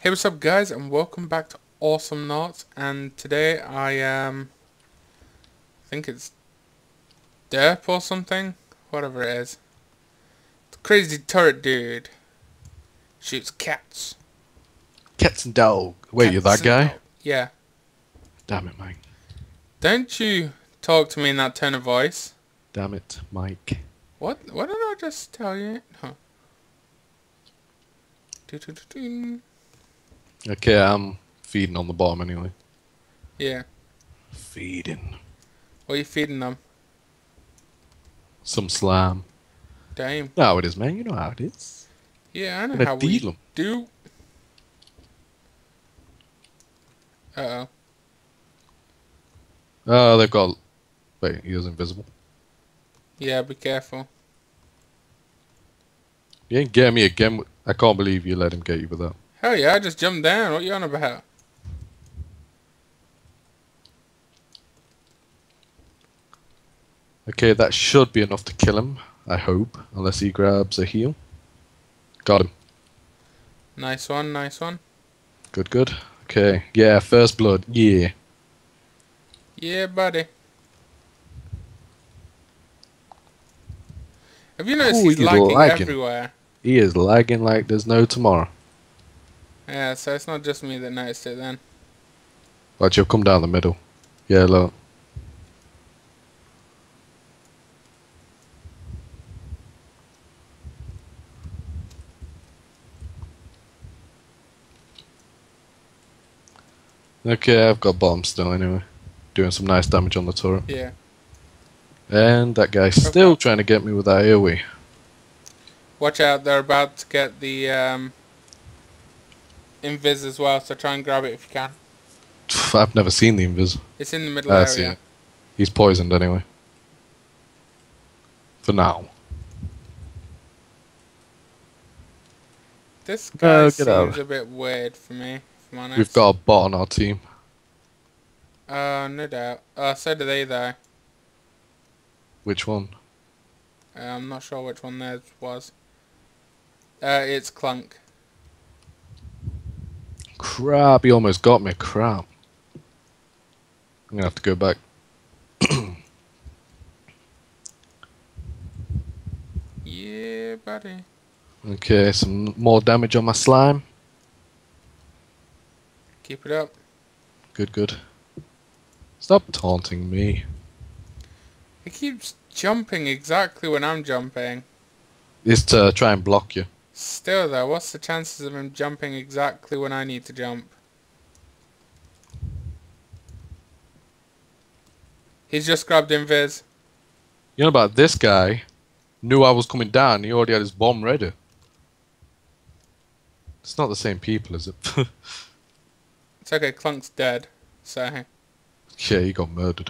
Hey, what's up guys, and welcome back to Awesomenauts. And today I think it's Derpl or something, whatever it is. The crazy turret dude shoots cats. Cats and dog. Wait, you're that guy? Yeah. Damn it, Mike. Don't you talk to me in that tone of voice. Damn it, Mike. What did I just tell you? Huh. Doo-doo-doo-doo. Okay, I'm feeding on the bottom anyway. Yeah. Feeding. What are you feeding them? Some slime. Damn. You know how it is, man. You know how it is. Yeah, I know Gonna how feed we them. do. Uh-oh. Oh, they've got... Wait, he was invisible. Yeah, be careful. You ain't getting me again. I can't believe you let him get you with that. Hell yeah, I just jumped down. What you on about? Okay, that should be enough to kill him. I hope. Unless he grabs a heal. Got him. Nice one, nice one. Good, good. Okay. Yeah, first blood. Yeah. Yeah, buddy. Have you noticed Ooh, he's he's lagging lagging. everywhere? He is lagging like there's no tomorrow. Yeah, so it's not just me that noticed it then. Watch, you'll come down the middle. Yeah, look. Okay, I've got bombs still anyway. Doing some nice damage on the turret. Yeah. And that guy's still trying to get me with that AoE. Watch out, they're about to get the invis as well, so try and grab it if you can. I've never seen the invis. It's in the middle I see area. it. He's poisoned anyway. For now. This guy get out. seems a bit weird for me, if I'm honest. We've got a bot on our team. No doubt. So do they though. Which one? I'm not sure which one theirs was. It's Clunk. Crap, he almost got me. Crap. I'm gonna have to go back. Yeah, buddy. Okay, some more damage on my slime. Keep it up. Good, good. Stop taunting me. He keeps jumping exactly when I'm jumping. It's to try and block you. Still though, what's the chances of him jumping exactly when I need to jump? He's just grabbed invis. You know about this guy? Knew I was coming down, he already had his bomb ready. It's not the same people, is it? It's okay, Clunk's dead, so... Yeah, he got murdered.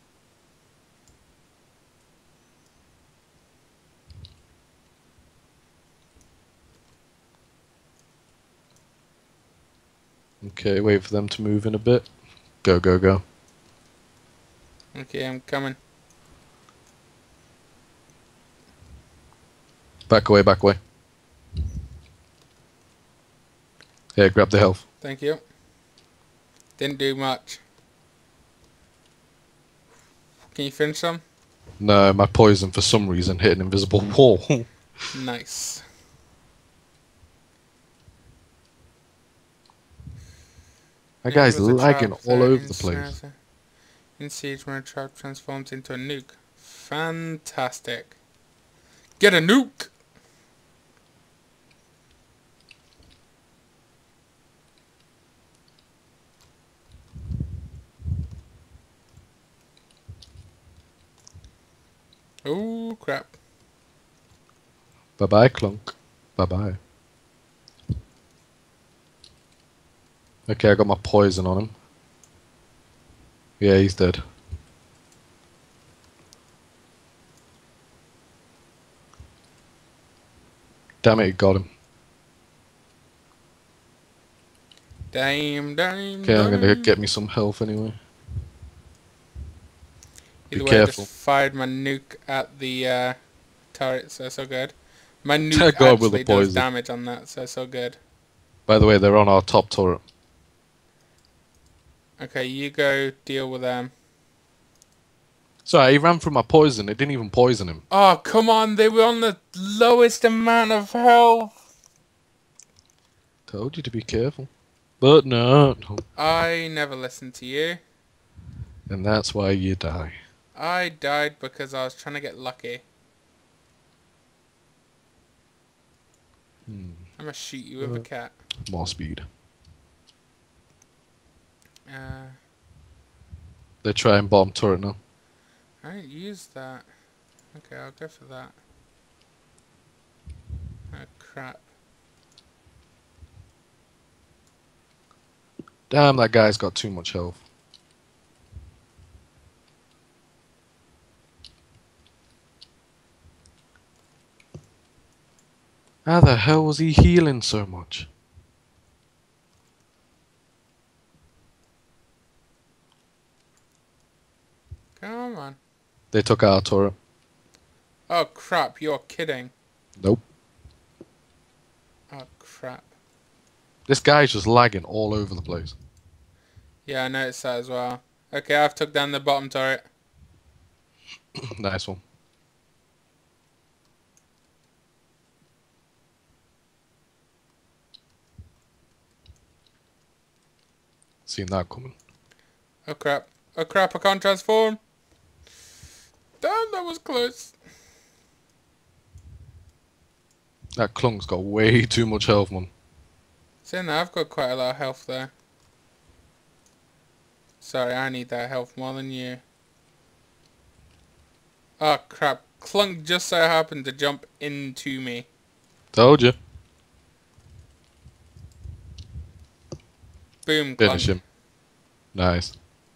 Okay, wait for them to move in a bit. Go, go, go. Okay, I'm coming. Back away, back away. Yeah, grab the health. Thank you. Didn't do much. Can you finish them? No, my poison for some reason hit an invisible wall. Nice. That guy's There was a lagging trap all there over the place. In Siege when a trap transforms into a nuke. Fantastic. Get a nuke! Oh crap. Bye bye, Clunk. Bye bye. Okay, I got my poison on him. Yeah, he's dead. Damn it, he got him. Damn. Okay, I'm gonna get me some health anyway. Either Be way, I careful. just fired my nuke at the turret, so good. My nuke God, with the actually does poison. damage on that, so good. By the way, they're on our top turret. Okay, you go deal with them. Sorry, he ran through my poison. It didn't even poison him. Oh, come on, they were on the lowest amount of health. Told you to be careful. But no. I never listened to you. And that's why you die. I died because I was trying to get lucky. I'm gonna shoot you with a cat. More speed. Uh, They're trying bottom turret now. I didn't use that. Okay, I'll go for that. Oh, crap. Damn, that guy's got too much health. How the hell was he healing so much? Come on. They took our turret. Oh, crap, you're kidding. Nope. Oh, crap. This guy's just lagging all over the place. Yeah, I noticed that as well. Okay, I've took down the bottom turret. Nice one. Seen that coming. Oh, crap. Oh, crap, I can't transform. Damn, that was close. That clunk's got way too much health, man. Saying that, I've got quite a lot of health there. Sorry, I need that health more than you. Oh, crap. Clunk just so happened to jump into me. Told you. Boom, Clunk. Finish him. Nice.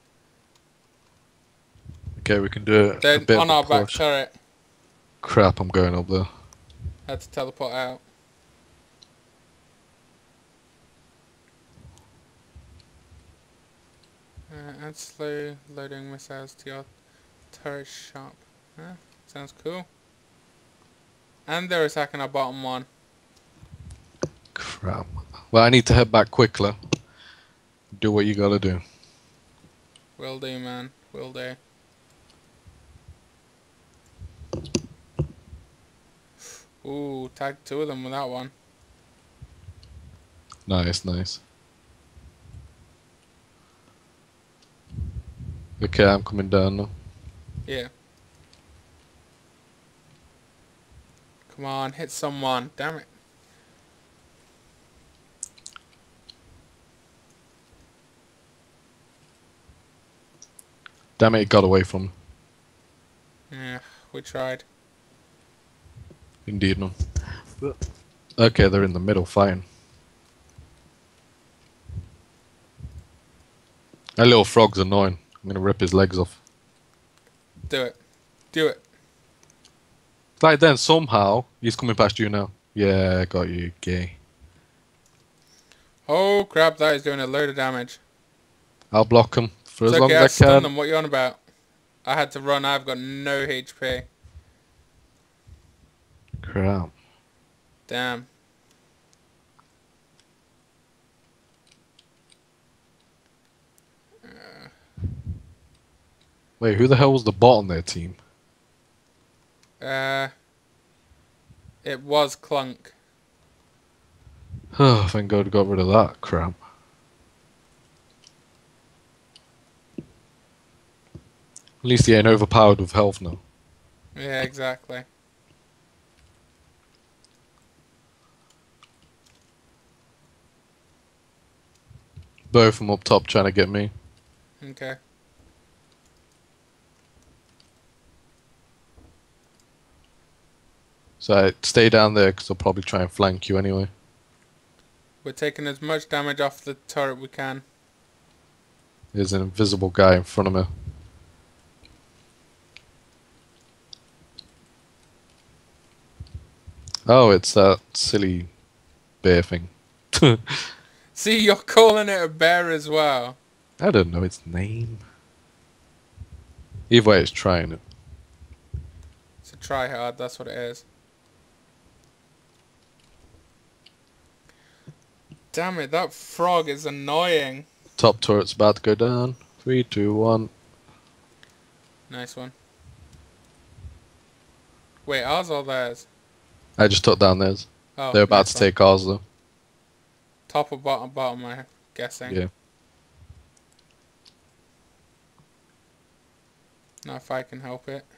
Okay, we can do it. They're a bit on of a our back push. turret. Crap, I'm going up there. Had to teleport out. Add slow loading missiles to your turret shop. Huh? Sounds cool. And they're attacking our bottom one. Crap. Well, I need to head back quickly. Do what you gotta do. Will do, man. Will do. Ooh, tagged two of them with that one. Nice, nice. Okay, I'm coming down now. Yeah. Come on, hit someone. Damn it. Damn it, it got away from me. Yeah, we tried. Indeed, no. Okay, they're in the middle fighting. That little frog's annoying. I'm gonna rip his legs off. Do it. Do it. Like then, somehow, he's coming past you now. Yeah, got you, gay. Oh crap, that is doing a load of damage. I'll block him for It's as long okay, I as I stunned can. them. What you on about? I had to run. I've got no HP. Crap. Damn. Wait, who the hell was the bot on their team? It was Clunk. Oh, thank God we got rid of that crap. At least he ain't overpowered with health now. Yeah, exactly. Both of them up top trying to get me. Okay. So stay down there because I'll probably try and flank you anyway. We're taking as much damage off the turret we can. There's an invisible guy in front of me. Oh, it's that silly bear thing. See, you're calling it a bear as well. I don't know its name. Either way, it's trying it. It's a try hard, that's what it is. Damn it, that frog is annoying. Top turret's about to go down. 3, 2, 1. Nice one. Wait, ours or theirs? I just took down theirs. Oh, They're about nice to one. take ours though. Top or bottom? Bottom, I'm guessing. Yeah. Not if I can help it.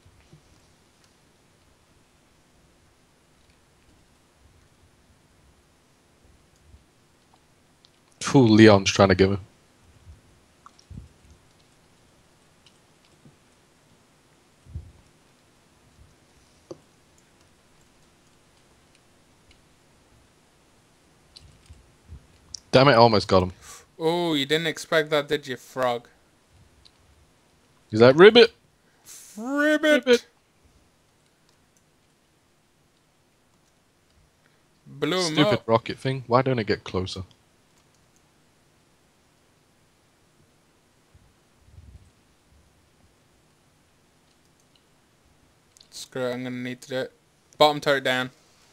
Fool, Leon's trying to give him. Damn it, I almost got him. Oh, you didn't expect that, did you, frog? He's like, ribbit! Ribbit! Ribbit! Blew him Stupid up. rocket thing. Why don't it get closer? Screw it, I'm gonna need to do it. Bottom turret down.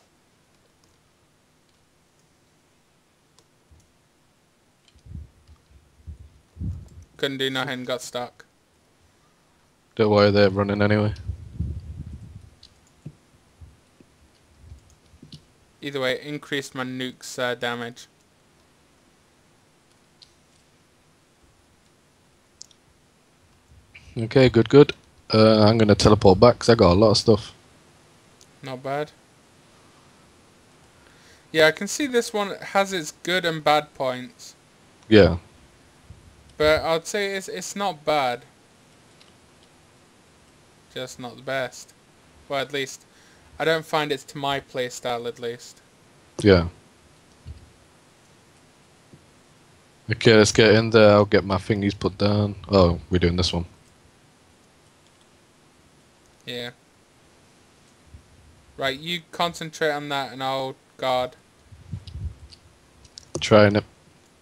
Couldn't do nothing, got stuck. Don't worry, they're running anyway. Either way, it increased my nuke's damage. Okay, good. I'm gonna teleport back because I got a lot of stuff. Not bad. Yeah, I can see this one has its good and bad points. Yeah. But I'd say it's not bad. Just not the best. Well, at least, I don't find it's to my playstyle, at least. Yeah. Okay, let's get in there. I'll get my thingies put down. Oh, we're doing this one. Yeah. Right, you concentrate on that and I'll guard. Trying it.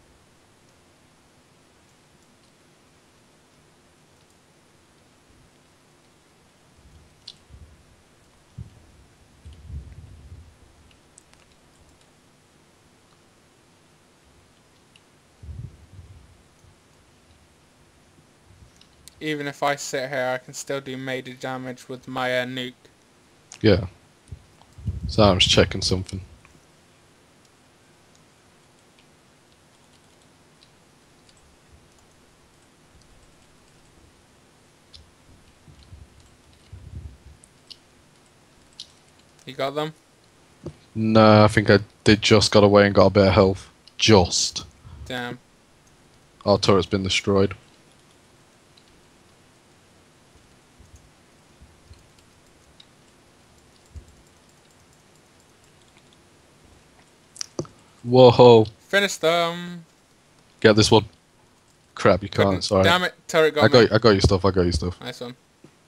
Even if I sit here, I can still do major damage with my nuke. Yeah. So I'm just checking something. You got them? No, I think they just got away and got a bit of health. Just. Damn. Our turret's been destroyed. Whoa. Finish them. Get this one. Crap, you can't. Sorry. Damn it, turret got me. I got your stuff. I got your stuff. Nice one.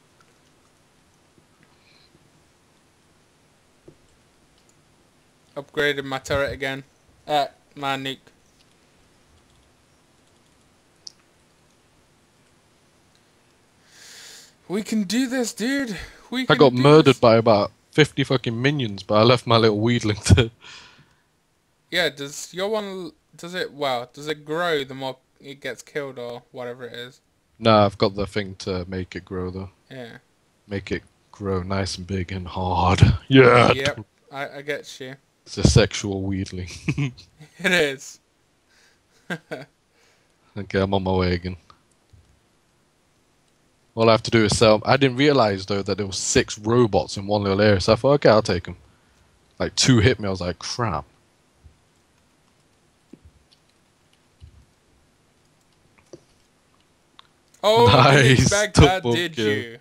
Upgraded my turret again. My nuke. We can do this, dude. We can I got do murdered this. by about 50 fucking minions, but I left my little weedling to... Yeah, does your one... Does it grow the more it gets killed or whatever it is? Nah, I've got the thing to make it grow, though. Yeah. Make it grow nice and big and hard. Yeah! Yep, I get you. It's a sexual weedling. It is. Okay, I'm on my way again. All I have to do is sell... I didn't realise, though, that there was 6 robots in one little area, so I thought, okay, I'll take them. Like, 2 hit me, I was like, crap. Oh, Nice, didn't expect that, double did kill. you?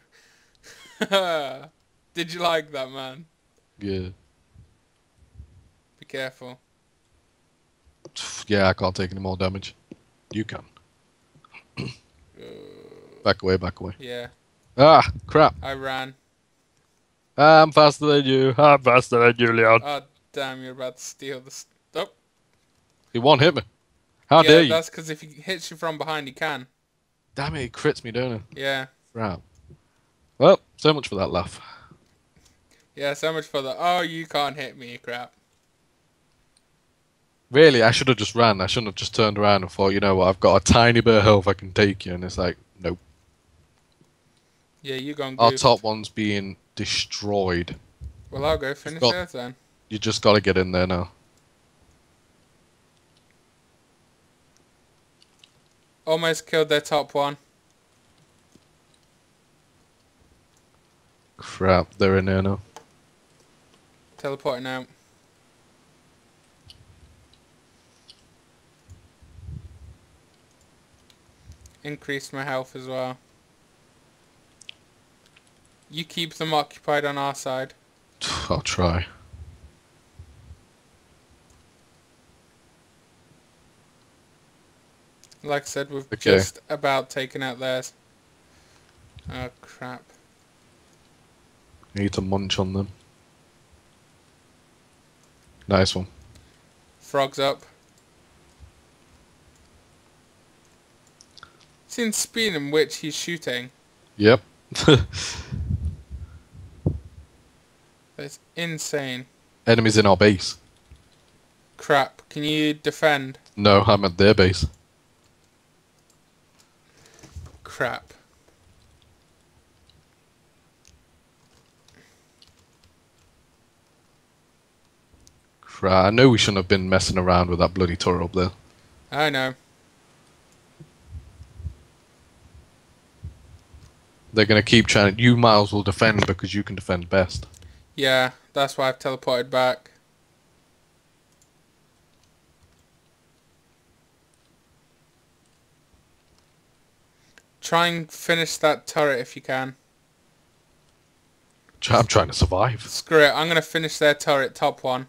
Did you like that, man? Yeah. Be careful. Yeah, I can't take any more damage. You can. Back away, back away. Yeah, Ah, crap. I ran. I'm faster than you. I'm faster than you, Leon. Oh, damn, you're about to steal the... Oh, He won't hit me. How yeah, dare you? that's because if he hits you from behind, he can. Damn it, he crits me, don't he? Yeah. Crap. Well, so much for that laugh. Yeah, so much for the, oh, you can't hit me, crap. Really, I should have just ran. I shouldn't have just turned around and thought, you know what, I've got a tiny bit of health, I can take you. And it's like, nope. Yeah, you gone Our goofed. top one's being destroyed. Well, I'll go You've finish got, theirs then. you just got to get in there now. Almost killed their top one. Crap, they're in there now. Teleporting out. Increased my health as well. You keep them occupied on our side. I'll try. Like I said, we've Okay. just about taken out theirs. Oh crap. Need to munch on them. Nice one. Frog's up. Seen speed in which he's shooting. Yep. That's insane. Enemies in our base. Crap. Can you defend? No, I'm at their base. Crap. Crap. I know we shouldn't have been messing around with that bloody turret up there. I know. They're going to keep trying. You might as well defend because you can defend best. Yeah, that's why I've teleported back. Try and finish that turret if you can. I'm trying to survive. Screw it, I'm gonna finish their turret, top one.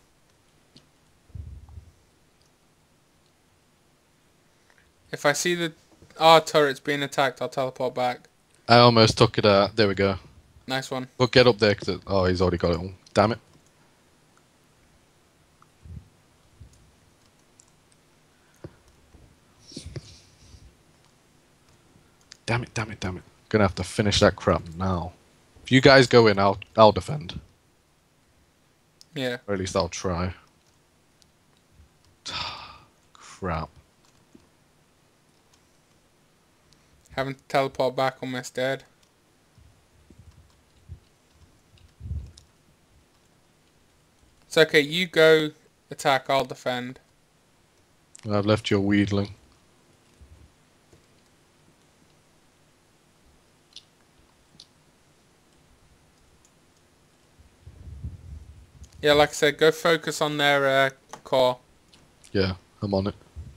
If I see our turrets being attacked, I'll teleport back. I almost took it out. There we go. Nice one. But get up there because oh, he's already got it all. Damn it. Damn it, damn it, damn it. Gonna have to finish that crap now. If you guys go in, I'll defend. Yeah. Or at least I'll try. Crap. Having to teleport back, almost dead. It's okay, you go attack, I'll defend. I've left your wheedling. Yeah, like I said, go focus on their core. Yeah, I'm on it.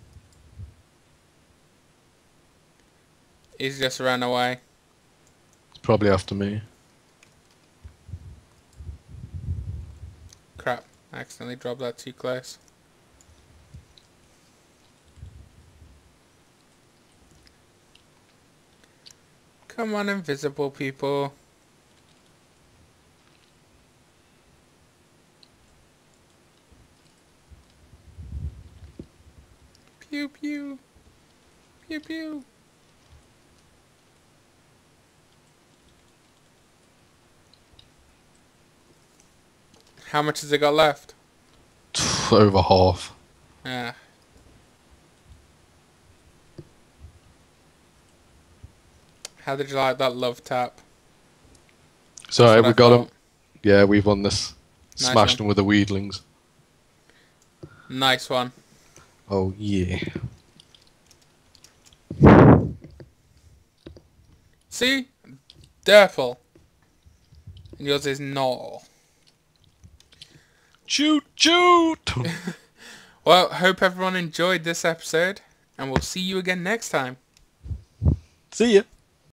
He's just ran away. It's probably after me. Crap, I accidentally dropped that too close. Come on, invisible people. Pew pew. Pew pew. How much has it got left? Over half. Yeah. How did you like that love tap? So That's what we I got thought. him. Yeah, we've won this. Nice Smashed one. them with the wheedlings. Nice one. Oh yeah. See? Derpl. And yours is no. Shoot, shoot! Well, hope everyone enjoyed this episode, and we'll see you again next time. See ya.